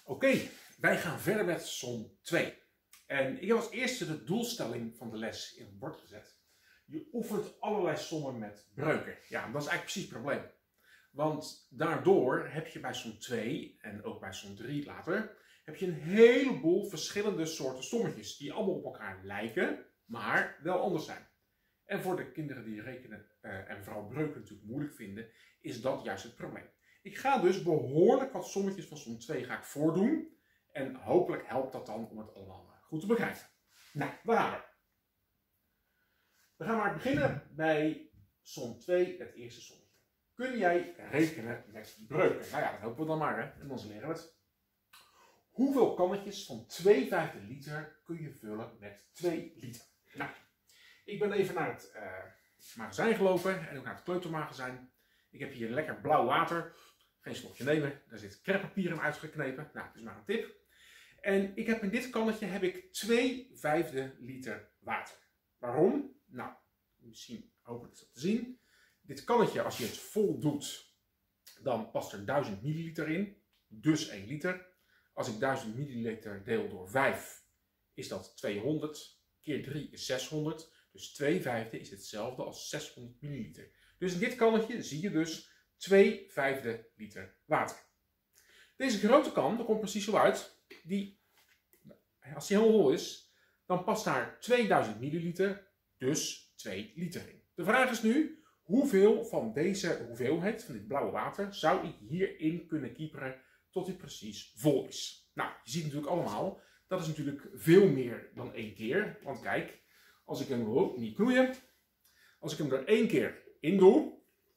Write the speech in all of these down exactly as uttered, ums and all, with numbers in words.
Oké, okay, wij gaan verder met som twee. En ik heb als eerste de doelstelling van de les in het bord gezet. Je oefent allerlei sommen met breuken. Ja, dat is eigenlijk precies het probleem. Want daardoor heb je bij som twee en ook bij som drie later, heb je een heleboel verschillende soorten sommetjes die allemaal op elkaar lijken, maar wel anders zijn. En voor de kinderen die rekenen uh, en vooral breuken natuurlijk moeilijk vinden, is dat juist het probleem. Ik ga dus behoorlijk wat sommetjes van som twee ga ik voordoen. En hopelijk helpt dat dan om het allemaal goed te begrijpen. Nou, daar gaan we. We gaan maar beginnen bij som twee, het eerste sommetje. Kun jij rekenen met breuken? Nou ja, dat hopen we dan maar, hè. En dan leren we het. Hoeveel kannetjes van twee vijfde liter kun je vullen met twee liter? Nou, ik ben even naar het uh, magazijn gelopen en ook naar het kleutermagazijn. Ik heb hier lekker blauw water. Geen slokje nemen. Daar zit crêpepapier in uitgeknepen. Nou, dat is maar een tip. En ik heb in dit kannetje heb ik twee vijfde liter water. Waarom? Nou, misschien hopelijk is dat te zien. Dit kannetje, als je het vol doet, dan past er duizend milliliter in. Dus één liter. Als ik duizend milliliter deel door vijf, is dat tweehonderd. Keer drie is zeshonderd. Dus twee vijfde is hetzelfde als zeshonderd milliliter. Dus in dit kannetje zie je dus twee vijfde liter water. Deze grote kan, dat komt precies zo uit, die, als die heel vol is, dan past daar tweeduizend milliliter, dus twee liter in. De vraag is nu, hoeveel van deze hoeveelheid, van dit blauwe water, zou ik hierin kunnen kieperen tot dit precies vol is? Nou, je ziet natuurlijk allemaal, dat is natuurlijk veel meer dan één keer. Want kijk, als ik hem, oh, niet knoeien, als ik hem er één keer in doe,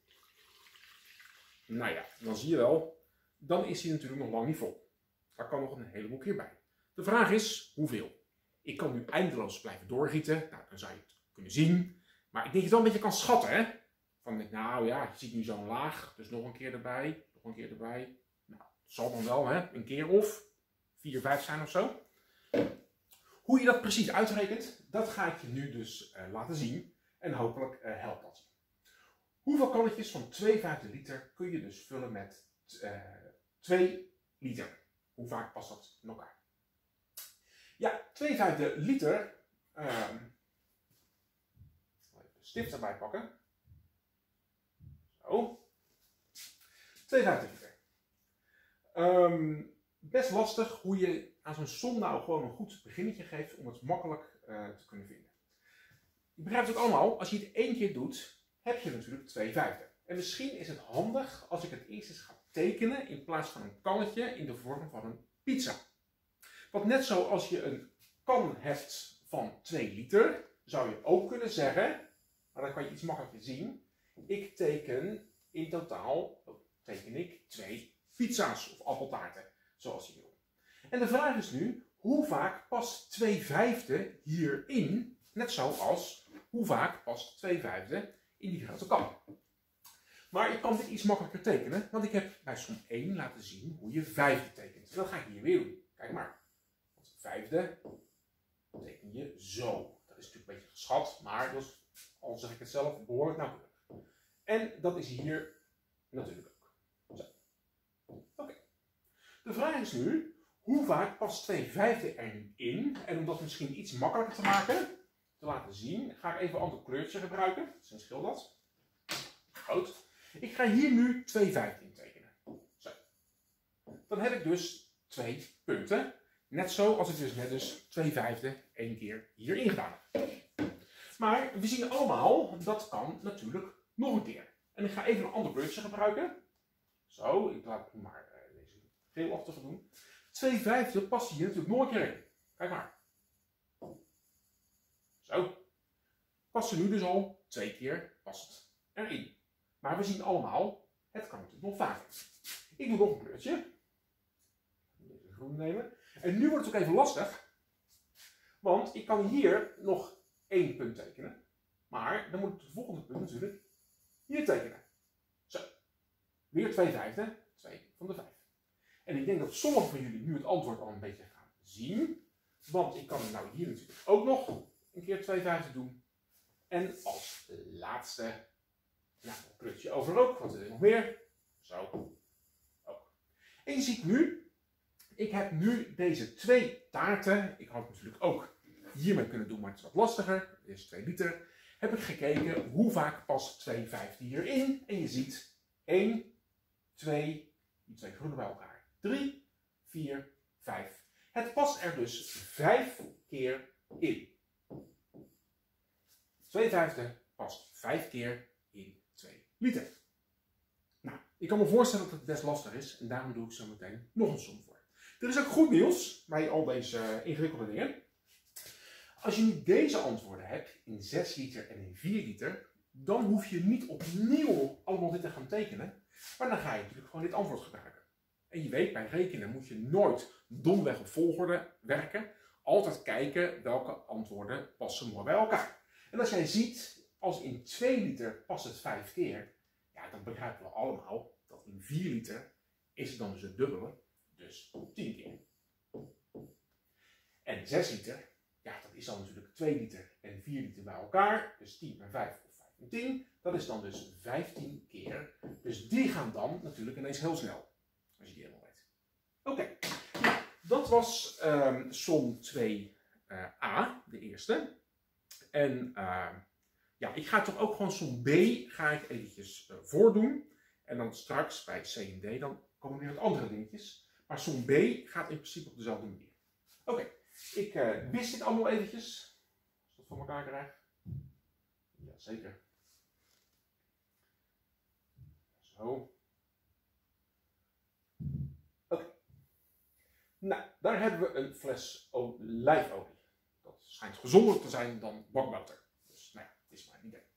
nou ja, dan zie je wel, dan is hij natuurlijk nog lang niet vol. Daar kan nog een heleboel keer bij. De vraag is, hoeveel? Ik kan nu eindeloos blijven doorgieten, nou, dan zou je het kunnen zien. Maar ik denk dat je het wel een beetje kan schatten, hè? Van, nou ja, je ziet nu zo'n laag, dus nog een keer erbij, nog een keer erbij. Nou, het zal dan wel, hè, een keer of vier, vijf zijn of zo. Hoe je dat precies uitrekent, dat ga ik je nu dus uh, laten zien. En hopelijk uh, helpt dat. Hoeveel kannetjes van twee vijfde liter kun je dus vullen met uh, twee liter? Hoe vaak past dat in elkaar? Ja, twee vijfde liter. Uh, even de stift erbij pakken. Zo. twee vijfde liter. Um, best lastig hoe je aan zo'n som nou gewoon een goed beginnetje geeft om het makkelijk uh, te kunnen vinden. Je begrijpt het allemaal, als je het één keer doet, heb je natuurlijk twee vijfde. En misschien is het handig als ik het eerst eens ga tekenen in plaats van een kannetje in de vorm van een pizza. Want net zoals je een kan hebt van twee liter, zou je ook kunnen zeggen, maar dan kan je iets makkelijker zien, ik teken in totaal, teken ik twee pizza's of appeltaarten, zoals je wil. En de vraag is nu, hoe vaak past twee vijfde hierin, net zoals hoe vaak past twee vijfde in die grote kan. Maar ik kan dit iets makkelijker tekenen, want ik heb bij som één laten zien hoe je vijfde tekent. En dat ga ik hier weer doen. Kijk maar. Want vijfde teken je zo. Dat is natuurlijk een beetje geschat, maar dat is, al zeg ik het zelf, behoorlijk nauwkeurig. En dat is hier natuurlijk ook. Zo. Oké. Okay. De vraag is nu, hoe vaak past twee vijfde erin in? En om dat misschien iets makkelijker te maken, te laten zien, ga ik even een ander kleurtje gebruiken. Misschien scheelt dat. Goed. Ik ga hier nu twee vijfde in tekenen. Zo. Dan heb ik dus twee punten. Net zo als ik dus net dus twee vijfde één keer hierin gedaan heb. Maar we zien allemaal, dat kan natuurlijk nog een keer. En ik ga even een ander kleurtje gebruiken. Zo, ik laat maar uh, deze geelachtige doen. twee vijfde past hier natuurlijk nog een keer in. Kijk maar. Zo. Past er nu dus al twee keer past erin. Maar we zien allemaal, het kan natuurlijk nog vaker. Ik doe nog een kleurtje. Deze groen nemen. En nu wordt het ook even lastig. Want ik kan hier nog één punt tekenen. Maar dan moet ik het volgende punt natuurlijk hier tekenen. Zo. Weer twee vijfde. twee van de vijf. En ik denk dat sommigen van jullie nu het antwoord al een beetje gaan zien. Want ik kan nou hier natuurlijk ook nog een keer twee vijfde doen. En als laatste, nou, een kleurtje over ook, want er is nog meer. Zo. Ook. En je ziet nu, ik heb nu deze twee taarten. Ik had het natuurlijk ook hiermee kunnen doen, maar het is wat lastiger. Dit is twee liter. Heb ik gekeken hoe vaak past twee vijfde hierin. En je ziet één, twee, die twee groene bij elkaar. drie, vier, vijf. Het past er dus vijf keer in. twee vijfde past vijf keer in twee liter. Nou, ik kan me voorstellen dat het best lastig is en daarom doe ik zo meteen nog een som voor. Er is ook goed nieuws bij al deze ingewikkelde dingen. Als je nu deze antwoorden hebt in zes liter en in vier liter, dan hoef je niet opnieuw allemaal dit te gaan tekenen, maar dan ga je natuurlijk gewoon dit antwoord gebruiken. En je weet, bij rekenen moet je nooit domweg op volgorde werken. Altijd kijken welke antwoorden passen mooi bij elkaar. En als jij ziet, als in twee liter past het vijf keer, ja, dan begrijpen we allemaal dat in vier liter is het dan dus het dubbele, dus tien keer. En zes liter, ja, dat is dan natuurlijk twee liter en vier liter bij elkaar, dus tien en vijf of vijf en tien. Dat is dan dus vijftien keer. Dus die gaan dan natuurlijk ineens heel snel. Als je die helemaal weet. Oké, okay. Nou, dat was um, som twee a, de eerste. En uh, ja, ik ga toch ook gewoon som B ga ik eventjes uh, voordoen. En dan straks bij C en D, dan komen weer wat andere dingetjes. Maar som B gaat in principe op dezelfde manier. Oké, okay. ik uh, wist dit allemaal eventjes. Als ik dat voor elkaar krijg. Jazeker. Zo. Oké. Okay. Nou, daar hebben we een fles olijfolie. Dat schijnt gezonder te zijn dan bakboter. Dus, nou ja, het is maar een idee.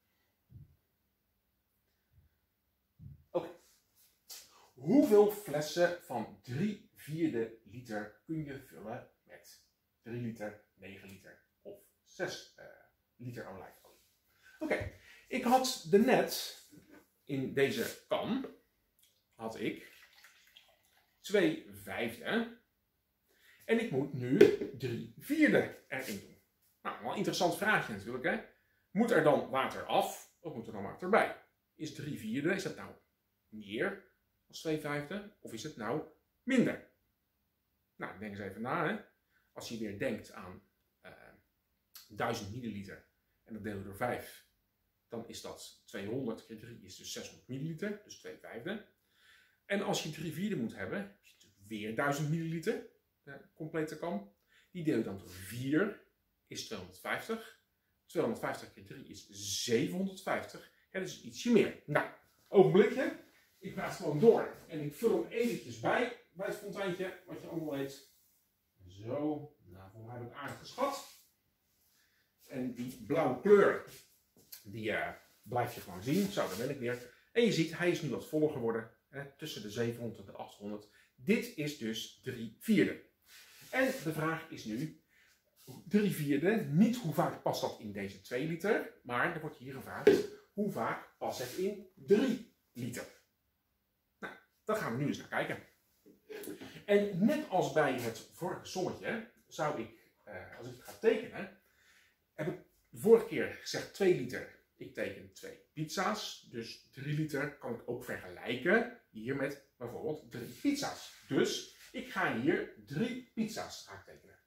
Oké. Okay. Hoeveel flessen van drie vierde liter kun je vullen met drie liter, negen liter of zes uh, liter olijfolie? Oké, okay. Ik had de net in deze kan, had ik twee vijfde. En ik moet nu drie vierde erin doen. Nou, wel een interessant vraagje natuurlijk, hè. Moet er dan water af of moet er dan water bij? Is drie vierde, is dat nou meer als twee vijfde of is het nou minder? Nou, denk eens even na, hè. Als je weer denkt aan uh, duizend milliliter en dat delen we door vijf, dan is dat tweehonderd keer drie is dus zeshonderd milliliter, dus twee vijfde. En als je drie vierde moet hebben, heb je natuurlijk weer duizend milliliter. De complete kan. Die deel je dan door vier is tweehonderdvijftig. tweehonderdvijftig keer drie is zevenhonderdvijftig. En dat is ietsje meer. Nou, ogenblikje. Ik praat gewoon door. En ik vul hem eventjes bij, bij het fonteintje, wat je allemaal weet. Zo. Nou, voor mij heb ik aardig geschat. En die blauwe kleur, die uh, blijf je gewoon zien. Zo, daar ben ik weer. En je ziet, hij is nu wat voller geworden. Hè, tussen de zevenhonderd en de achthonderd. Dit is dus drie vierde. En de vraag is nu, drie vierde, niet hoe vaak past dat in deze twee liter, maar er wordt hier gevraagd, hoe vaak past het in drie liter? Nou, daar gaan we nu eens naar kijken. En net als bij het vorige sommetje, zou ik, eh, als ik het ga tekenen, heb ik de vorige keer gezegd twee liter, ik teken twee pizza's, dus drie liter kan ik ook vergelijken hier met bijvoorbeeld drie pizza's. Dus ik ga hier drie pizza's gaan tekenen.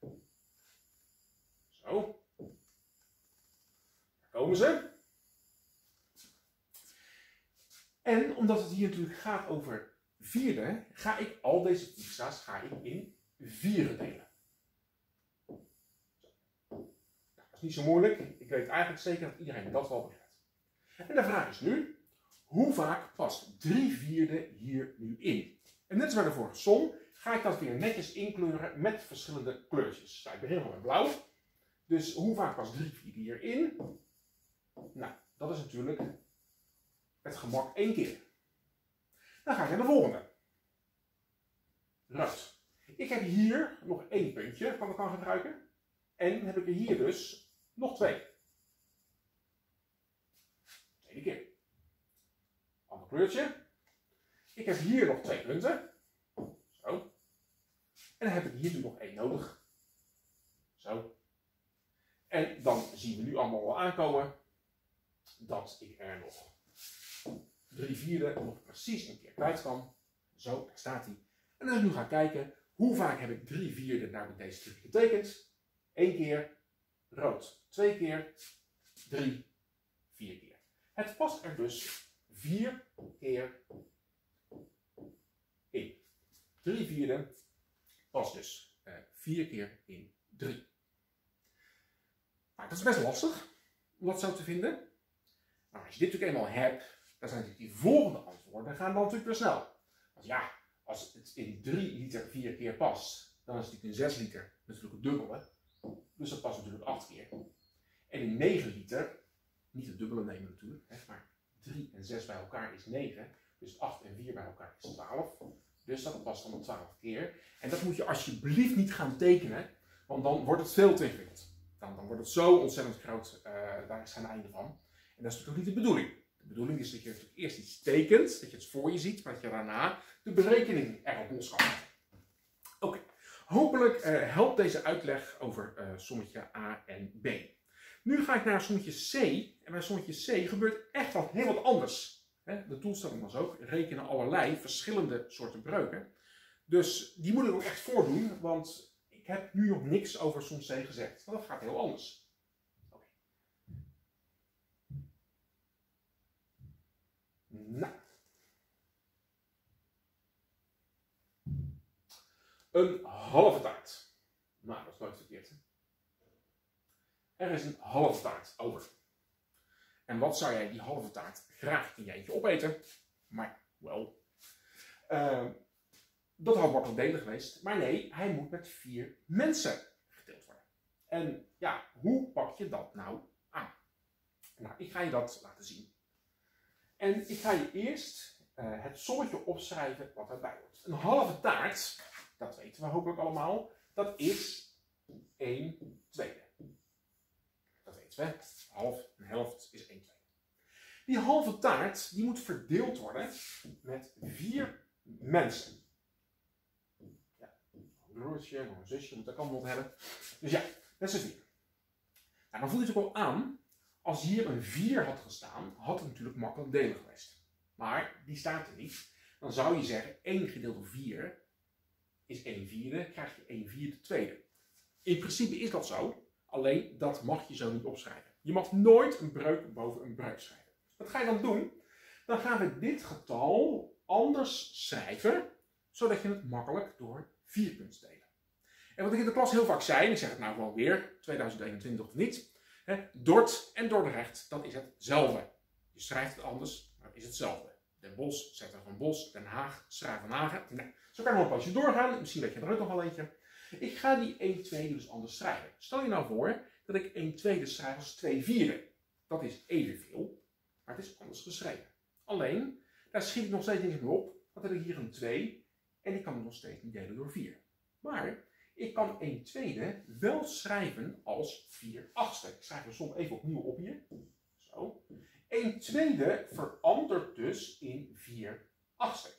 Zo. Daar komen ze. En omdat het hier natuurlijk gaat over vierde, ga ik al deze pizza's ga ik in vieren delen. Nou, dat is niet zo moeilijk. Ik weet eigenlijk zeker dat iedereen dat wel begrijpt. En de vraag is nu, hoe vaak past drie vierde hier nu in? En net als bij de vorige som ga ik dat weer netjes inkleuren met verschillende kleurtjes. Nou, ik begin gewoon met blauw. Dus hoe vaak past drie vierde hierin? Nou, dat is natuurlijk met gemak één keer. Dan ga ik naar de volgende. Rood. Ik heb hier nog één puntje wat ik kan gebruiken. En heb ik er hier dus nog twee. Tweede keer. Ander kleurtje. Ik heb hier nog twee punten. Zo. En dan heb ik hier nu nog één nodig. Zo. En dan zien we nu allemaal wel aankomen dat ik er nog drie vierde nog precies een keer kwijt kan. Zo, daar staat hij. En als ik nu ga kijken, Hoe vaak heb ik drie vierde nou met deze truc getekend? Eén keer, rood. Twee keer, drie, vier keer. Het past er dus vier keer in. Drie vierde past dus uh, vier keer in drie. Nou, dat is best lastig om dat zo te vinden. Maar als je dit natuurlijk eenmaal hebt, dan zijn natuurlijk die volgende antwoorden gaan dan natuurlijk weer snel. Want ja, als het in drie liter vier keer past, dan is het natuurlijk in zes liter natuurlijk het dubbele. Dus dat past natuurlijk acht keer. En in negen liter, niet het dubbele nemen natuurlijk, hè, maar drie en zes bij elkaar is negen. Dus acht en vier bij elkaar is twaalf. Dus dat past dan twaalf keer. En dat moet je alsjeblieft niet gaan tekenen, want dan wordt het veel te ingewikkeld. Dan, dan wordt het zo ontzettend groot, uh, daar is geen einde van. En dat is natuurlijk niet de bedoeling. De bedoeling is dat je natuurlijk eerst iets tekent, dat je het voor je ziet, maar dat je daarna de berekening erop los kan maken. Oké, okay. Hopelijk uh, helpt deze uitleg over uh, sommetje A en B. Nu ga ik naar sommetje C. En bij sommetje C gebeurt echt wat heel wat anders. De doelstelling was ook rekenen allerlei verschillende soorten breuken. Dus die moet ik ook echt voordoen, want ik heb nu nog niks over som C gezegd. Want dat gaat heel anders. Okay. Nou. Een halve taart. Nou, dat is nooit verkeerd. Hè? Er is een halve taart over. En wat zou jij die halve taart graag in je eentje opeten? Maar, wel. Uh, dat had makkelijk delen geweest. Maar nee, hij moet met vier mensen gedeeld worden. En ja, hoe pak je dat nou aan? Nou, ik ga je dat laten zien. En ik ga je eerst uh, het sommetje opschrijven wat erbij hoort. Een halve taart, dat weten we hopelijk allemaal, dat is één tweede. Dat weten we. Half, een helft is één tweede. Die halve taart die moet verdeeld worden met vier mensen. Ja, een broertje, nog een zusje moet ook allemaal wat hebben. Dus ja, dat is vier. Nou, dan voel je het ook wel aan. Als hier een vier had gestaan, had het natuurlijk makkelijk delen geweest. Maar die staat er niet. Dan zou je zeggen, één gedeeld door vier is één vierde, krijg je één vierde tweede. In principe is dat zo, alleen dat mag je zo niet opschrijven. Je mag nooit een breuk boven een breuk schrijven. Wat ga je dan doen? Dan gaan we dit getal anders schrijven, zodat je het makkelijk door vier kunt delen. En wat ik in de klas heel vaak zei, en ik zeg het nou wel weer, tweeduizend eenentwintig of niet, hè, Dort en Dordrecht, dat is hetzelfde. Je schrijft het anders, maar het is hetzelfde. Den Bosch, Zetten van Bos, Den Haag, Schravenhagen. Nou, zo kan je nog een poosje doorgaan, misschien weet je er ook nog wel eentje. Ik ga die één tweede dus anders schrijven. Stel je nou voor dat ik één tweede schrijf als twee vierde. Dat is evenveel, maar het is anders geschreven. Alleen, daar schiet ik nog steeds niks meer op, want dan heb ik hier een twee en ik kan het nog steeds niet delen door vier. Maar ik kan één tweede wel schrijven als vier achtste. Ik schrijf de som even opnieuw op hier. Zo. één tweede verandert dus in vier achtste.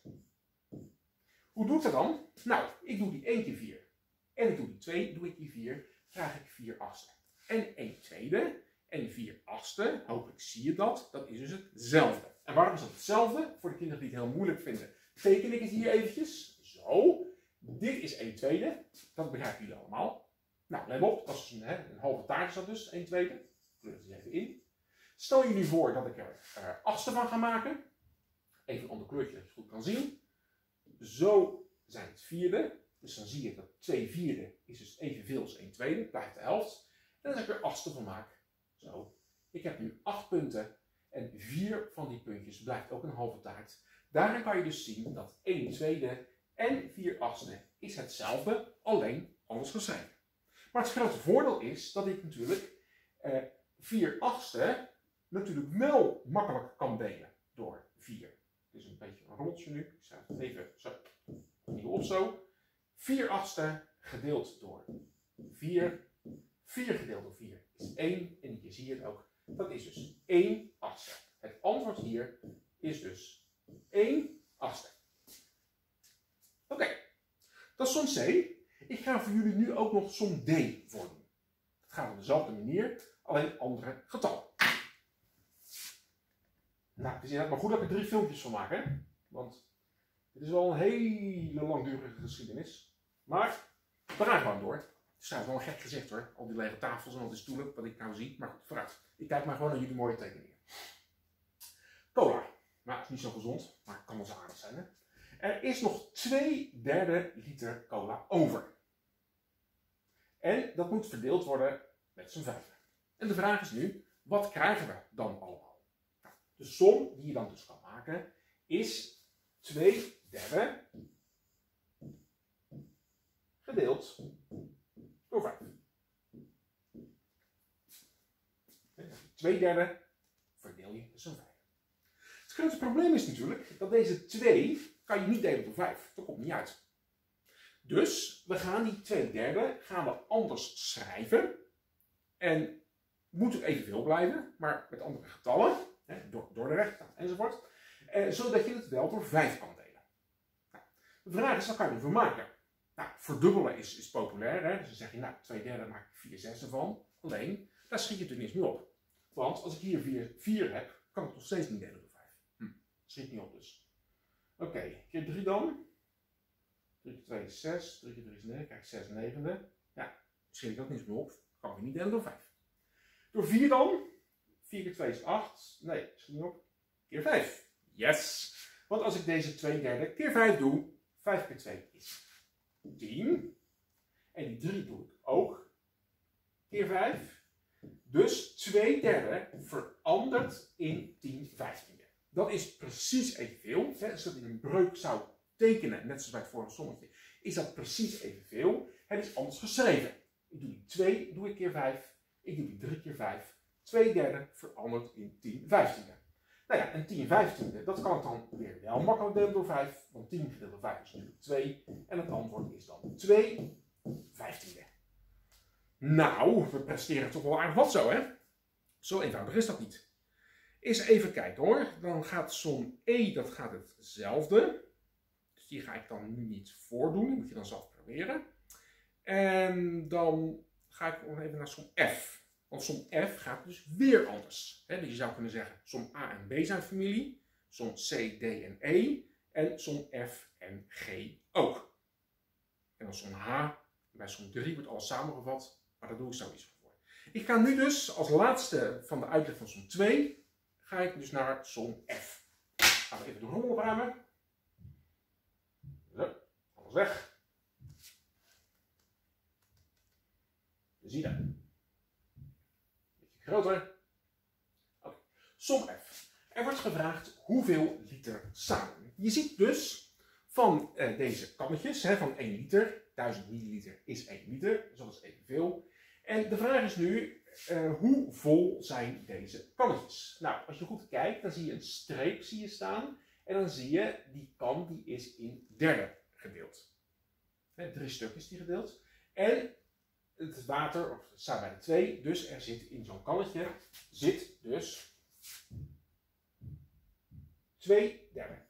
Hoe doe ik dat dan? Nou, ik doe die één keer vier. En ik doe die twee, doe ik die vier, krijg ik vier achtste. En één tweede en vier achtste, hopelijk zie je dat, dat is dus hetzelfde. En waarom is dat hetzelfde? Voor de kinderen die het heel moeilijk vinden, teken ik het hier eventjes. Zo. Dit is één tweede. Dat begrijpen jullie allemaal. Nou, let op, dat is een, hè, een halve taart is dat dus, één tweede. Kleur het even in. Stel je nu voor dat ik er uh, achtste van ga maken. Even een ander kleurtje dat je het goed kan zien. Zo zijn het vierde. Dus dan zie je dat twee vierde is dus evenveel als één tweede. Blijft de helft. En als ik er achtste van maak. Zo. Ik heb nu acht punten. En vier van die puntjes blijft ook een halve taart. Daarin kan je dus zien dat één tweede en vier achtste is hetzelfde, alleen anders geschreven. Maar het grote voordeel is dat ik natuurlijk eh, vier achtste natuurlijk wel makkelijk kan delen door vier. Het is een beetje een rommeltje nu. Ik schrijf het even zo, opnieuw op zo. vier achtste gedeeld door vier. vier gedeeld door vier is één. En hier zie je het ook. Dat is dus één achtste. Het antwoord hier is dus één achtste. Oké, okay. Dat is som C. Ik ga voor jullie nu ook nog som D voordoen. Het gaat op dezelfde manier, alleen andere getallen. Nou, het is inderdaad maar goed dat ik er drie filmpjes van maak, hè? Want het is wel een hele langdurige geschiedenis. Maar we gaan gewoon door. Het is trouwens wel een gek gezicht hoor. Al die lege tafels en al die stoelen, wat ik nou zie. Maar goed, vooruit. Ik kijk maar gewoon naar jullie mooie tekeningen. Cola. Nou, het is niet zo gezond, maar het kan wel zo aardig zijn hè. Er is nog twee derde liter cola over. En dat moet verdeeld worden met z'n vijven. En de vraag is nu, wat krijgen we dan allemaal? Nou, de som die je dan dus kan maken is twee derde gedeeld door vijf. twee derde verdeel je met z'n vijf. Het grote probleem is natuurlijk dat deze twee kan je niet delen door vijf. Dat komt niet uit. Dus we gaan die twee derde gaan we anders schrijven. En moet ook evenveel blijven, maar met andere getallen. Hè, door, door de rechter enzovoort. Eh, zodat je het wel door vijf kan delen. Nou, de vraag is, wat kan je ervoor maken? Nou, verdubbelen is, is populair. Hè? Dus dan zeg je, nou, twee derde maak ik vier zesde van. Alleen, daar schiet je natuurlijk niets meer op. Want als ik hier vier heb, kan ik nog steeds niet delen door vijf. Hm, schiet niet op dus. Oké, okay, keer drie dan. drie keer twee is zes, drie keer drie is negen, krijg ik zes negende. Ja, schiet ik ook niets meer op. Kan ik niet delen door vijf. Door vier dan. vier keer twee is acht. Nee, schiet niet op. Keer vijf. Yes! Want als ik deze twee derde keer vijf doe, vijf keer twee is tien. En die drie doe ik ook keer vijf. Dus twee derde verandert in tien vijftiende. Dat is precies evenveel. Als je dat in een breuk zou tekenen, net zoals bij het vorige sommetje, is dat precies evenveel. Het is anders geschreven. Ik doe die twee doe ik keer vijf. Ik doe die drie keer vijf. twee derde verandert in tien vijftiende. Nou ja, en tien vijftiende, dat kan ik dan weer wel makkelijk delen door vijf. Want tien gedeeld door vijf is natuurlijk twee. En het antwoord is dan twee vijftiende. Nou, we presteren toch wel aardig wat zo, hè? Zo eenvoudig is dat niet. Eens even kijken hoor. Dan gaat som E, dat gaat hetzelfde. Dus die ga ik dan nu niet voordoen. Die moet je dan zelf proberen. En dan ga ik nog even naar som F. Want som F gaat dus weer anders. He, dus je zou kunnen zeggen, som A en B zijn familie. Som C, D en E. En som F en G ook. En dan som H. Bij som drie wordt alles samengevat. Maar daar doe ik zo iets voor. Ik ga nu dus als laatste van de uitleg van som twee. Ga ik dus naar som F. Gaan we even de rommel opruimen. Zo, alles weg. Zie je dat? Beetje groter. Okay. Som F. Er wordt gevraagd hoeveel liter samen. Je ziet dus van uh, deze kannetjes, hè, van één liter. duizend milliliter is één liter, dus dat is evenveel. En de vraag is nu, uh, hoe vol zijn deze kannetjes? Nou, als je goed kijkt, dan zie je een streep zie je staan. En dan zie je, die kan die is in derde gedeeld. Hè, drie stuk is die gedeeld. En het water, of het staat bij de twee, dus er zit in zo'n kannetje, zit dus twee derde.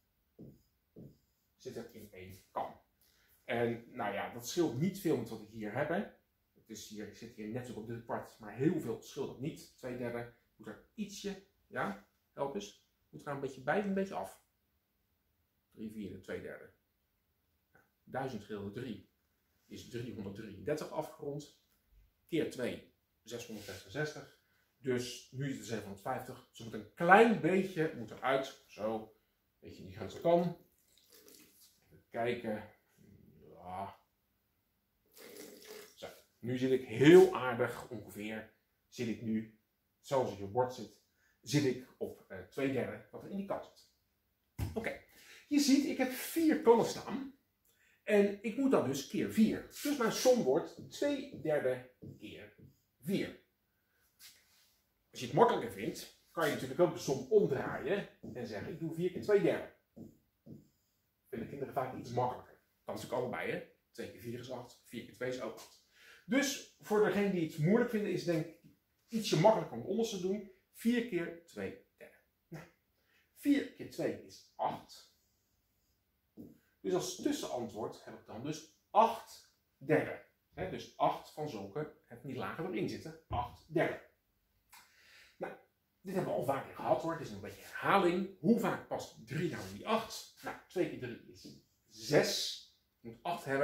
Zit er in één kan. En nou ja, dat scheelt niet veel met wat ik hier heb. Hè. Het is hier, ik zit hier net zo op drie kwart, maar heel veel scheelt het niet. Twee derde moet er ietsje, ja, help eens. Moet er een beetje bij, een beetje af. Drie vierde, twee derde. Ja, duizend gedeeld door drie is driehonderddrieëndertig afgerond. Keer twee, zeshonderdzesenzestig. Dus nu is het zevenhonderdvijftig. Dus er moet een klein beetje moet eruit. Zo, een beetje in die grote kan. Even kijken. Ja. Zo, nu zit ik heel aardig ongeveer. Zit ik nu, zoals op je bord zit, zit ik op uh, twee derde wat er in die kan zit. Oké, okay. Je ziet, ik heb vier kannen staan. En ik moet dan dus keer vier. Dus mijn som wordt twee derde keer vier. Als je het makkelijker vindt, kan je natuurlijk ook de som omdraaien en zeggen, ik doe vier keer twee derde. Vinden kinderen vaak iets makkelijker. Dat is natuurlijk allebei, hè. twee keer vier is acht, vier keer twee is ook acht. Dus voor degenen die het moeilijk vinden, is denk ik ietsje makkelijker om het onderste te doen. vier keer twee derde. Nou, vier keer twee is acht. Dus als tussenantwoord heb ik dan dus acht derde. He, dus acht van zulke, heb niet lager erin zitten, acht derde. Nou, dit hebben we al vaker gehad hoor, het is een beetje herhaling. Hoe vaak past drie nou in die acht? Nou, twee keer drie is zes. Je moet acht hebben,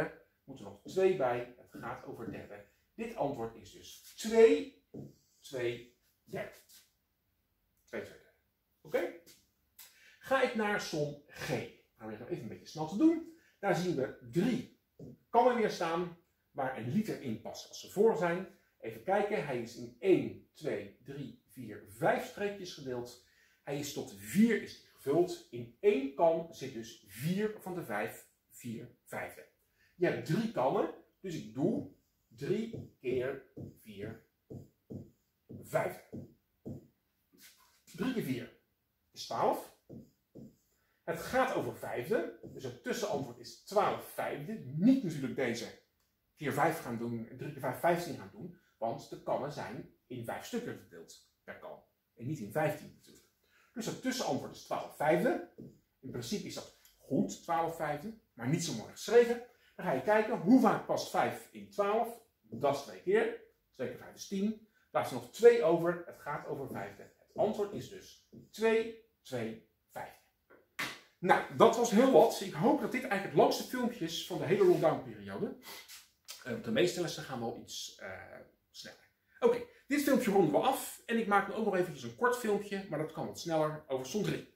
moet er nog twee bij. Het gaat over derde. Dit antwoord is dus twee, twee, derde. twee, twee, derde. Oké? Okay? Ga ik naar som G. Probeer het even een beetje snel te doen. Daar zien we drie kannen weer staan waar een liter in past als ze voor zijn. Even kijken, hij is in één, twee, drie, vier, vijf streepjes gedeeld. Hij is tot vier is die gevuld. In één kan zit dus vier van de vijf, vier vijfde. Je hebt drie kannen, dus ik doe drie keer vier vijfde. drie keer vier is twaalf. Het gaat over vijfde, dus het tussenantwoord is twaalf vijfde. Niet natuurlijk deze keer vijf gaan doen, drie keer vijf, vijftien gaan doen, want de kannen zijn in vijf stukken verdeeld per kan. En niet in vijftien natuurlijk. Dus het tussenantwoord is twaalf vijfde. In principe is dat goed, twaalf vijfde, maar niet zo mooi geschreven. Dan ga je kijken, hoe vaak past vijf in twaalf? Dat is twee keer. twee keer vijf is tien. Daar is nog twee over. Het gaat over vijfde. Het antwoord is dus twee, twee, vijfde. Nou, dat was heel wat. Ik hoop dat dit eigenlijk het langste filmpje is van de hele lockdown-periode. Uh, de meeste lessen gaan wel iets uh, sneller. Oké, okay, dit filmpje ronden we af. En ik maak nu ook nog eventjes een kort filmpje, maar dat kan wat sneller over som drie.